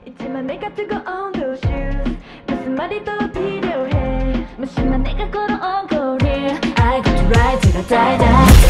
있지만 내가 뜨거운 그 shoes 무슨 말이 더 필요해 무심한 내가 걸어온 거리 I got to ride till I die die